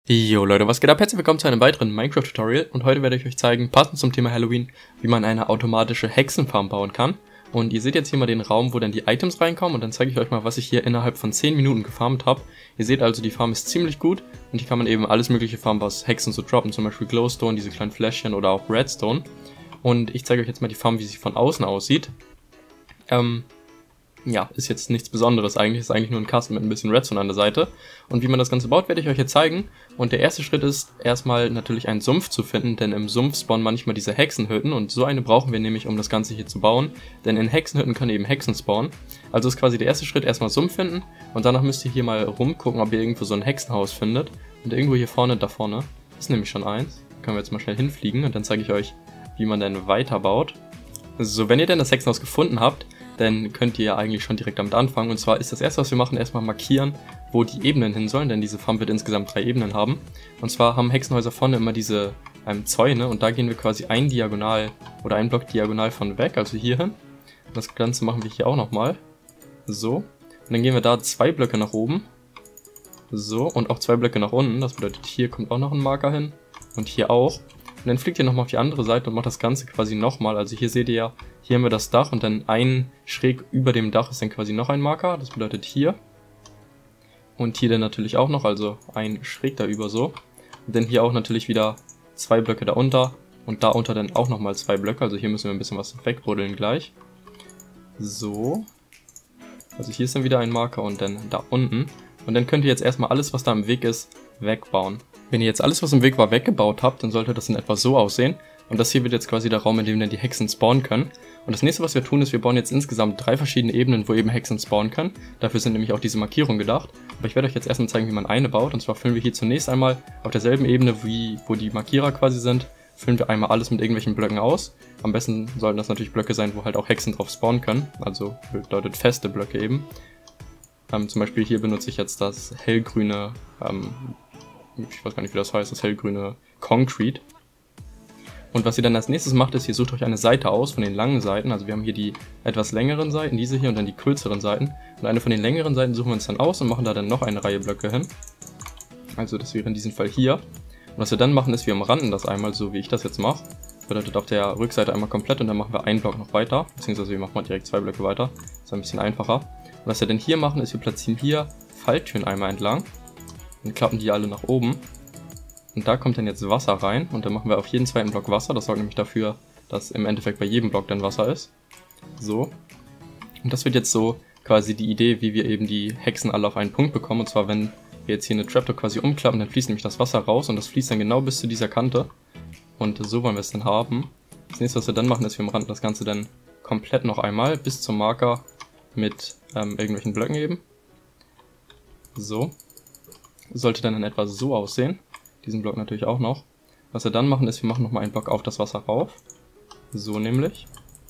Jo Leute, was geht ab? Herzlich willkommen zu einem weiteren Minecraft-Tutorial und heute werde ich euch zeigen, passend zum Thema Halloween, wie man eine automatische Hexenfarm bauen kann. Und ihr seht jetzt hier mal den Raum, wo dann die Items reinkommen und dann zeige ich euch mal, was ich hier innerhalb von 10 Minuten gefarmt habe. Ihr seht also, die Farm ist ziemlich gut und hier kann man eben alles mögliche farmen, was Hexen so droppen, zum Beispiel Glowstone, diese kleinen Fläschchen oder auch Redstone. Und ich zeige euch jetzt mal die Farm, wie sie von außen aussieht. Ja, ist jetzt nichts Besonderes eigentlich, ist eigentlich nur ein Kasten mit ein bisschen Redstone an der Seite. Und wie man das Ganze baut, werde ich euch jetzt zeigen. Und der erste Schritt ist, erstmal natürlich einen Sumpf zu finden, denn im Sumpf spawnen manchmal diese Hexenhütten und so eine brauchen wir nämlich, um das Ganze hier zu bauen. Denn in Hexenhütten können eben Hexen spawnen. Also ist quasi der erste Schritt, erstmal Sumpf finden und danach müsst ihr hier mal rumgucken, ob ihr irgendwo so ein Hexenhaus findet. Und irgendwo hier vorne, da vorne, ist nämlich schon eins. Da können wir jetzt mal schnell hinfliegen und dann zeige ich euch, wie man dann weiterbaut. So, wenn ihr denn das Hexenhaus gefunden habt, dann könnt ihr ja eigentlich schon direkt damit anfangen. Und zwar ist das erste, was wir machen, erstmal markieren, wo die Ebenen hin sollen, denn diese Farm wird insgesamt 3 Ebenen haben. Und zwar haben Hexenhäuser vorne immer diese Zäune und da gehen wir quasi ein Diagonal oder ein Block diagonal von weg, also hier hin. Das Ganze machen wir hier auch nochmal. So. Und dann gehen wir da 2 Blöcke nach oben. So. Und auch 2 Blöcke nach unten. Das bedeutet, hier kommt auch noch ein Marker hin. Und hier auch. Und dann fliegt ihr nochmal auf die andere Seite und macht das Ganze quasi nochmal. Also hier seht ihr ja, hier haben wir das Dach und dann ein schräg über dem Dach ist dann quasi noch ein Marker. Das bedeutet hier. Und hier dann natürlich auch noch, also ein schräg da über so. Und dann hier auch natürlich wieder 2 Blöcke da unter und da unter dann auch nochmal 2 Blöcke. Also hier müssen wir ein bisschen was wegbuddeln gleich. So. Also hier ist dann wieder ein Marker und dann da unten. Und dann könnt ihr jetzt erstmal alles, was da im Weg ist, wegbauen. Wenn ihr jetzt alles, was im Weg war, weggebaut habt, dann sollte das in etwa so aussehen. Und das hier wird jetzt quasi der Raum, in dem dann die Hexen spawnen können. Und das nächste, was wir tun, ist, wir bauen jetzt insgesamt 3 verschiedene Ebenen, wo eben Hexen spawnen können. Dafür sind nämlich auch diese Markierungen gedacht. Aber ich werde euch jetzt erstmal zeigen, wie man eine baut. Und zwar füllen wir hier zunächst einmal auf derselben Ebene, wo die Markierer quasi sind, füllen wir einmal alles mit irgendwelchen Blöcken aus. Am besten sollten das natürlich Blöcke sein, wo halt auch Hexen drauf spawnen können. Also bedeutet feste Blöcke eben. Zum Beispiel hier benutze ich jetzt das hellgrüne, ich weiß gar nicht, wie das heißt, das hellgrüne Concrete. Und was ihr dann als nächstes macht, ist, ihr sucht euch eine Seite aus von den langen Seiten. Also wir haben hier die etwas längeren Seiten, diese hier und dann die kürzeren Seiten. Und eine von den längeren Seiten suchen wir uns dann aus und machen da dann noch eine Reihe Blöcke hin. Also das wäre in diesem Fall hier. Und was wir dann machen, ist, wir umranden das einmal, so wie ich das jetzt mache. Bedeutet auf der Rückseite einmal komplett und dann machen wir einen Block noch weiter. Beziehungsweise wir machen mal direkt 2 Blöcke weiter. Das ist ein bisschen einfacher. Und was wir dann hier machen, ist, wir platzieren hier Falltüren einmal entlang. Dann klappen die alle nach oben. Und da kommt dann jetzt Wasser rein. Und dann machen wir auf jeden zweiten Block Wasser. Das sorgt nämlich dafür, dass im Endeffekt bei jedem Block dann Wasser ist. So. Und das wird jetzt so quasi die Idee, wie wir eben die Hexen alle auf einen Punkt bekommen. Und zwar, wenn wir jetzt hier eine Trapdoor quasi umklappen, dann fließt nämlich das Wasser raus. Und das fließt dann genau bis zu dieser Kante. Und so wollen wir es dann haben. Das nächste, was wir dann machen, ist, wir umranden das Ganze dann komplett noch einmal bis zum Marker mit irgendwelchen Blöcken eben. So. Sollte dann in etwa so aussehen. Diesen Block natürlich auch noch. Was wir dann machen, ist, wir machen nochmal einen Block auf das Wasser rauf. So nämlich.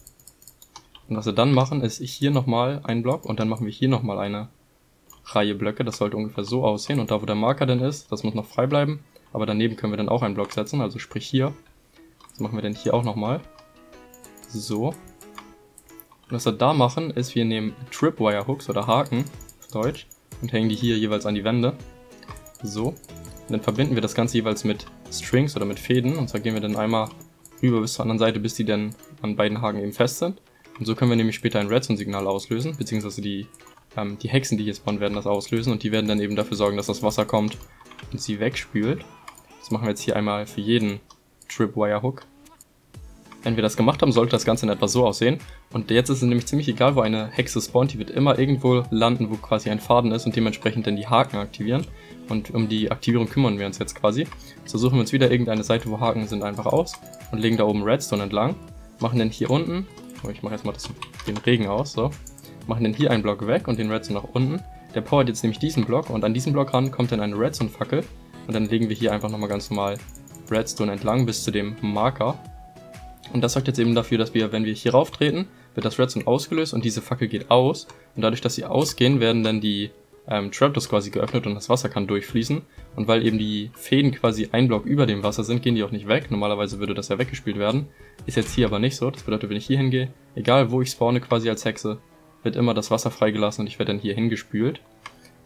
Und was wir dann machen, ist hier nochmal einen Block und dann machen wir hier nochmal eine Reihe Blöcke. Das sollte ungefähr so aussehen. Und da, wo der Marker dann ist, das muss noch frei bleiben. Aber daneben können wir dann auch einen Block setzen, also sprich hier. Das machen wir dann hier auch nochmal. So. Und was wir da machen, ist, wir nehmen Tripwire Hooks oder Haken auf Deutsch und hängen die hier jeweils an die Wände. So. Und dann verbinden wir das Ganze jeweils mit Strings oder mit Fäden. Und zwar gehen wir dann einmal rüber bis zur anderen Seite, bis die dann an beiden Haken eben fest sind. Und so können wir nämlich später ein Redstone-Signal auslösen, beziehungsweise die Hexen, die hier spawnen, werden das auslösen. Und die werden dann eben dafür sorgen, dass das Wasser kommt und sie wegspült. Das machen wir jetzt hier einmal für jeden Tripwire Hook. Wenn wir das gemacht haben, sollte das Ganze in etwa so aussehen. Und jetzt ist es nämlich ziemlich egal, wo eine Hexe spawnt. Die wird immer irgendwo landen, wo quasi ein Faden ist und dementsprechend dann die Haken aktivieren. Und um die Aktivierung kümmern wir uns jetzt quasi. So suchen wir uns wieder irgendeine Seite, wo Haken sind, einfach aus und legen da oben Redstone entlang. Machen dann hier unten, ich mache jetzt mal den Regen aus, so. Machen dann hier einen Block weg und den Redstone nach unten. Der powert jetzt nämlich diesen Block und an diesen Block ran kommt dann eine Redstone-Fackel. Und dann legen wir hier einfach nochmal ganz normal Redstone entlang bis zu dem Marker. Und das sorgt jetzt eben dafür, dass wir, wenn wir hier rauf treten, wird das Redstone ausgelöst und diese Fackel geht aus. Und dadurch, dass sie ausgehen, werden dann die Trapdoors quasi geöffnet und das Wasser kann durchfließen. Und weil eben die Fäden quasi ein Block über dem Wasser sind, gehen die auch nicht weg. Normalerweise würde das ja weggespült werden. Ist jetzt hier aber nicht so. Das bedeutet, wenn ich hier hingehe, egal wo ich spawne quasi als Hexe, wird immer das Wasser freigelassen und ich werde dann hier hingespült.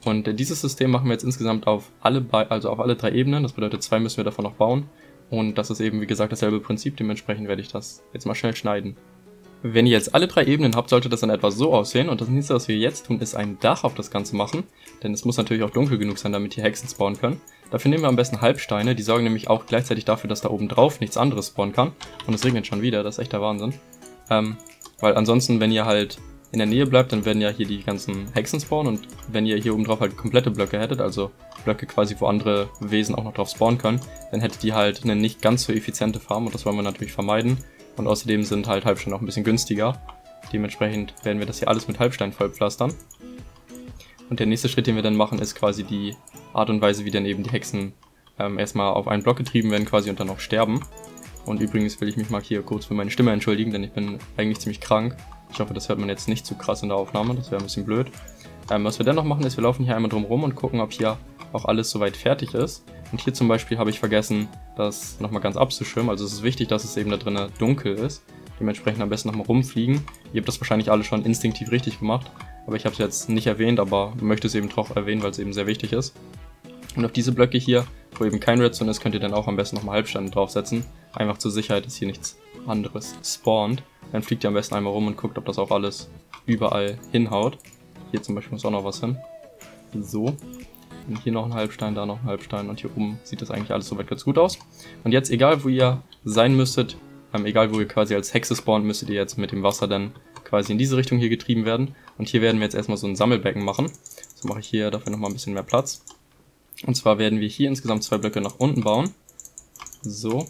Und dieses System machen wir jetzt insgesamt auf alle 3 Ebenen, das bedeutet 2 müssen wir davon noch bauen. Und das ist eben, wie gesagt, dasselbe Prinzip, dementsprechend werde ich das jetzt mal schnell schneiden. Wenn ihr jetzt alle 3 Ebenen habt, sollte das dann etwa so aussehen. Und das nächste, was wir jetzt tun, ist ein Dach auf das Ganze machen. Denn es muss natürlich auch dunkel genug sein, damit hier Hexen spawnen können. Dafür nehmen wir am besten Halbsteine, die sorgen nämlich auch gleichzeitig dafür, dass da oben drauf nichts anderes spawnen kann. Und es regnet schon wieder, das ist echt der Wahnsinn. Weil ansonsten, wenn ihr halt in der Nähe bleibt, dann werden ja hier die ganzen Hexen spawnen. Und wenn ihr hier oben drauf halt komplette Blöcke hättet, also Blöcke quasi, wo andere Wesen auch noch drauf spawnen können, dann hättet ihr halt eine nicht ganz so effiziente Farm und das wollen wir natürlich vermeiden. Und außerdem sind halt Halbsteine auch ein bisschen günstiger. Dementsprechend werden wir das hier alles mit Halbstein vollpflastern. Und der nächste Schritt, den wir dann machen, ist quasi die Art und Weise, wie dann eben die Hexen erstmal auf einen Block getrieben werden quasi und dann auch sterben. Und übrigens will ich mich mal hier kurz für meine Stimme entschuldigen, denn ich bin eigentlich ziemlich krank. Ich hoffe, das hört man jetzt nicht zu krass in der Aufnahme, das wäre ein bisschen blöd. Was wir dann noch machen, ist, wir laufen hier einmal drum rum und gucken, ob hier auch alles soweit fertig ist. Und hier zum Beispiel habe ich vergessen, das nochmal ganz abzuschirmen. Also es ist wichtig, dass es eben da drinnen dunkel ist. Dementsprechend am besten nochmal rumfliegen. Ihr habt das wahrscheinlich alle schon instinktiv richtig gemacht. Aber ich habe es jetzt nicht erwähnt, aber möchte es eben doch erwähnen, weil es eben sehr wichtig ist. Und auf diese Blöcke hier, wo eben kein Redstone ist, könnt ihr dann auch am besten nochmal Halbsteine draufsetzen. Einfach zur Sicherheit, dass hier nichts anderes spawnt. Dann fliegt ihr am besten einmal rum und guckt, ob das auch alles überall hinhaut. Hier zum Beispiel muss auch noch was hin. So. Und hier noch ein Halbstein, da noch ein Halbstein und hier oben sieht das eigentlich alles soweit ganz gut aus. Und jetzt, egal wo ihr sein müsstet, egal wo ihr quasi als Hexe spawnt, müsstet ihr jetzt mit dem Wasser dann quasi in diese Richtung hier getrieben werden. Und hier werden wir jetzt erstmal so ein Sammelbecken machen. So mache ich hier dafür nochmal ein bisschen mehr Platz. Und zwar werden wir hier insgesamt 2 Blöcke nach unten bauen. So.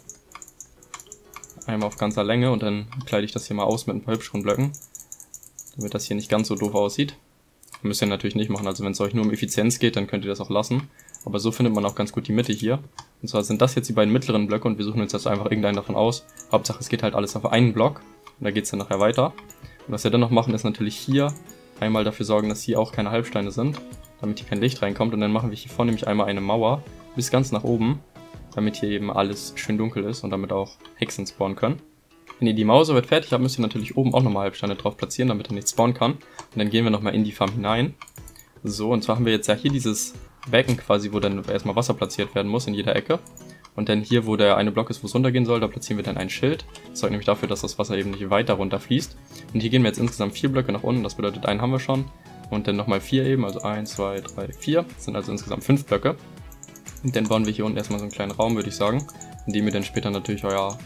Einmal auf ganzer Länge und dann kleide ich das hier mal aus mit ein paar hübscheren Blöcken. Damit das hier nicht ganz so doof aussieht. Müsst ihr natürlich nicht machen, also wenn es euch nur um Effizienz geht, dann könnt ihr das auch lassen. Aber so findet man auch ganz gut die Mitte hier. Und zwar sind das jetzt die beiden mittleren Blöcke und wir suchen uns jetzt einfach irgendeinen davon aus. Hauptsache es geht halt alles auf einen Block und da geht es dann nachher weiter. Und was wir dann noch machen, ist natürlich hier einmal dafür sorgen, dass hier auch keine Halbsteine sind, damit hier kein Licht reinkommt. Und dann machen wir hier vorne nämlich einmal eine Mauer bis ganz nach oben, damit hier eben alles schön dunkel ist und damit auch Hexen spawnen können. Wenn ihr die Mauer soweit fertig habt, müsst ihr natürlich oben auch nochmal Halbsteine drauf platzieren, damit er nicht spawnen kann. Und dann gehen wir nochmal in die Farm hinein. So, und zwar haben wir jetzt ja hier dieses Becken quasi, wo dann erstmal Wasser platziert werden muss in jeder Ecke. Und dann hier, wo der eine Block ist, wo es runtergehen soll, da platzieren wir dann ein Schild. Das sorgt nämlich dafür, dass das Wasser eben nicht weiter runterfließt. Und hier gehen wir jetzt insgesamt 4 Blöcke nach unten, das bedeutet, einen haben wir schon. Und dann nochmal 4 eben, also 1, 2, 3, 4. Das sind also insgesamt 5 Blöcke. Und dann bauen wir hier unten erstmal so einen kleinen Raum, würde ich sagen, in dem ihr dann später natürlich euer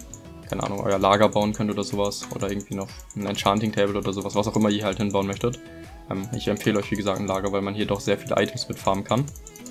Lager bauen könnt oder sowas. Oder irgendwie noch ein Enchanting Table oder sowas, was auch immer ihr halt hinbauen möchtet. Ich empfehle euch, wie gesagt, ein Lager, weil man hier doch sehr viele Items mit farmen kann.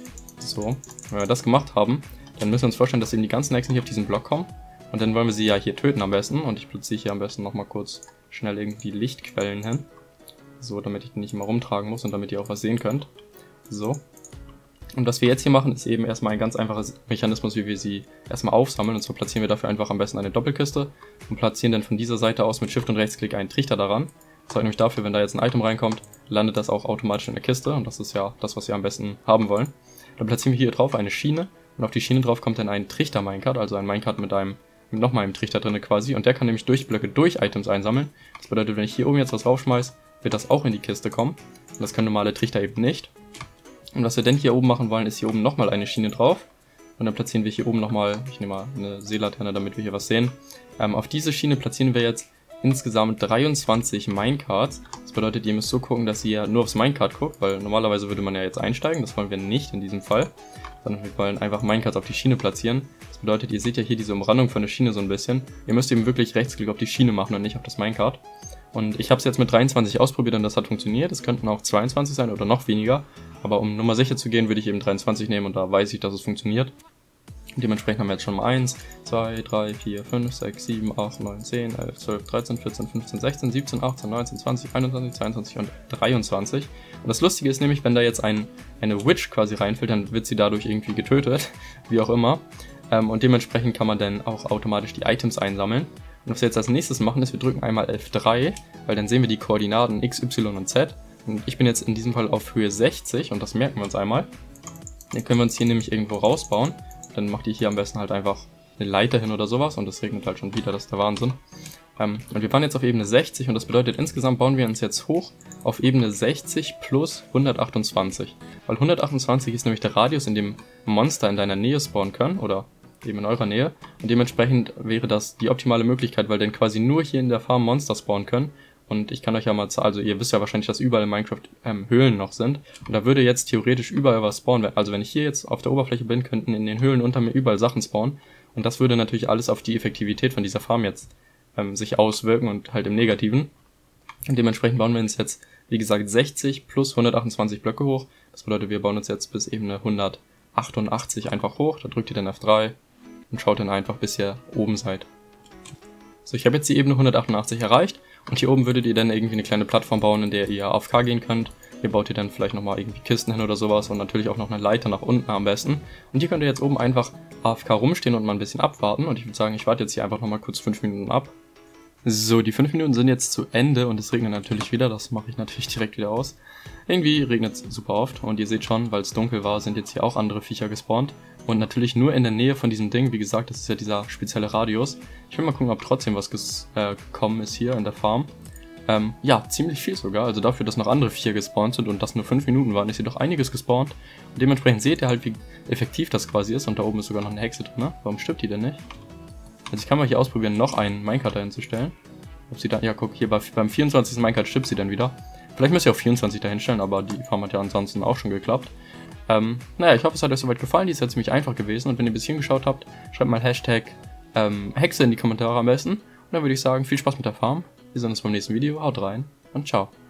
So, wenn wir das gemacht haben, dann müssen wir uns vorstellen, dass eben die ganzen Hexen hier auf diesen Block kommen. Und dann wollen wir sie ja hier töten am besten. Und ich platziere hier am besten nochmal kurz schnell irgendwie Lichtquellen hin. So, damit ich die nicht immer rumtragen muss und damit ihr auch was sehen könnt. So. Und was wir jetzt hier machen, ist eben erstmal ein ganz einfaches Mechanismus, wie wir sie erstmal aufsammeln. Und zwar platzieren wir dafür einfach am besten eine Doppelkiste und platzieren dann von dieser Seite aus mit Shift und Rechtsklick einen Trichter daran. Das sorgt nämlich dafür, wenn da jetzt ein Item reinkommt, landet das auch automatisch in der Kiste. Und das ist ja das, was wir am besten haben wollen. Dann platzieren wir hier drauf eine Schiene. Und auf die Schiene drauf kommt dann ein Trichter-Minecart, also ein Minecart mit nochmal einem Trichter drin quasi. Und der kann nämlich durch Blöcke durch Items einsammeln. Das bedeutet, wenn ich hier oben jetzt was raufschmeiße, wird das auch in die Kiste kommen. Und das können normale Trichter eben nicht. Und was wir denn hier oben machen wollen, ist hier oben nochmal eine Schiene drauf. Und dann platzieren wir hier oben nochmal, ich nehme mal eine Seelaterne, damit wir hier was sehen. Auf diese Schiene platzieren wir jetzt insgesamt 23 Minecarts. Das bedeutet, ihr müsst so gucken, dass ihr nur aufs Minecart guckt, weil normalerweise würde man ja jetzt einsteigen. Das wollen wir nicht in diesem Fall, sondern wir wollen einfach Minecarts auf die Schiene platzieren. Das bedeutet, ihr seht ja hier diese Umrandung von der Schiene so ein bisschen. Ihr müsst eben wirklich Rechtsklick auf die Schiene machen und nicht auf das Minecart. Und ich habe es jetzt mit 23 ausprobiert und das hat funktioniert. Es könnten auch 22 sein oder noch weniger. Aber um Nummer sicher zu gehen, würde ich eben 23 nehmen und da weiß ich, dass es funktioniert. Und dementsprechend haben wir jetzt schon mal 1, 2, 3, 4, 5, 6, 7, 8, 9, 10, 11, 12, 13, 14, 15, 16, 17, 18, 19, 20, 21, 22 und 23. Und das Lustige ist nämlich, wenn da jetzt eine Witch quasi reinfällt, dann wird sie dadurch irgendwie getötet, wie auch immer. Und dementsprechend kann man dann auch automatisch die Items einsammeln. Und was wir jetzt als nächstes machen, ist, wir drücken einmal F3, weil dann sehen wir die Koordinaten X, Y und Z. Und ich bin jetzt in diesem Fall auf Höhe 60 und das merken wir uns einmal. Dann können wir uns hier nämlich irgendwo rausbauen. Dann macht ihr hier am besten halt einfach eine Leiter hin oder sowas und es regnet halt schon wieder, das ist der Wahnsinn. Und wir waren jetzt auf Ebene 60 und das bedeutet, insgesamt bauen wir uns jetzt hoch auf Ebene 60 plus 128. Weil 128 ist nämlich der Radius, in dem Monster in deiner Nähe spawnen können, oder eben in eurer Nähe. Und dementsprechend wäre das die optimale Möglichkeit, weil dann quasi nur hier in der Farm Monster spawnen können. Und ich kann euch ja mal zeigen, also ihr wisst ja wahrscheinlich, dass überall in Minecraft Höhlen noch sind. Und da würde jetzt theoretisch überall was spawnen. Also wenn ich hier jetzt auf der Oberfläche bin, könnten in den Höhlen unter mir überall Sachen spawnen. Und das würde natürlich alles auf die Effektivität von dieser Farm jetzt sich auswirken und halt im Negativen. Und dementsprechend bauen wir uns jetzt, wie gesagt, 60 plus 128 Blöcke hoch. Das bedeutet, wir bauen uns jetzt bis Ebene 188 einfach hoch. Da drückt ihr dann F3 und schaut dann einfach, bis ihr oben seid. So, ich habe jetzt die Ebene 188 erreicht und hier oben würdet ihr dann irgendwie eine kleine Plattform bauen, in der ihr AFK gehen könnt. Hier baut ihr dann vielleicht nochmal irgendwie Kisten hin oder sowas und natürlich auch noch eine Leiter nach unten am besten. Und hier könnt ihr jetzt oben einfach AFK rumstehen und mal ein bisschen abwarten. Und ich würde sagen, ich warte jetzt hier einfach nochmal kurz 5 Minuten ab. So, die 5 Minuten sind jetzt zu Ende und es regnet natürlich wieder. Das mache ich natürlich direkt wieder aus. Irgendwie regnet es super oft und ihr seht schon, weil es dunkel war, sind jetzt hier auch andere Viecher gespawnt. Und natürlich nur in der Nähe von diesem Ding. Wie gesagt, das ist ja dieser spezielle Radius. Ich will mal gucken, ob trotzdem was gekommen ist hier in der Farm. Ja, ziemlich viel sogar. Also dafür, dass noch andere Viecher gespawnt sind und das nur 5 Minuten waren, ist hier doch einiges gespawnt. Und dementsprechend seht ihr halt, wie effektiv das quasi ist. Und da oben ist sogar noch eine Hexe drin, ne? Warum stirbt die denn nicht? Also ich kann mal hier ausprobieren, noch einen Minecart dahin zu stellen. Ob sie dann, ja guck, hier beim 24. Minecart stirbt sie dann wieder. Vielleicht müsst ihr auch 24 dahin stellen, aber die Farm hat ja ansonsten auch schon geklappt. Naja, ich hoffe, es hat euch soweit gefallen. Die ist ja ziemlich einfach gewesen. Und wenn ihr bis hierhin geschaut habt, schreibt mal Hashtag Hexe in die Kommentare am besten. Und dann würde ich sagen, viel Spaß mit der Farm. Wir sehen uns beim nächsten Video. Haut rein und ciao.